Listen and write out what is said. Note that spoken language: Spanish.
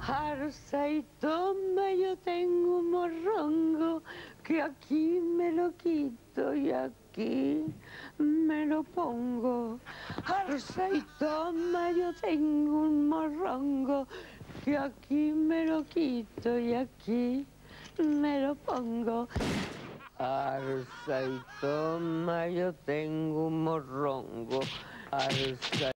Arza y toma, yo tengo un morrongo que aquí me lo quito y aquí me lo pongo. Arza y toma, yo tengo un morrongo que aquí me lo quito y aquí me lo pongo. Arza y toma, yo tengo un morrongo. Arza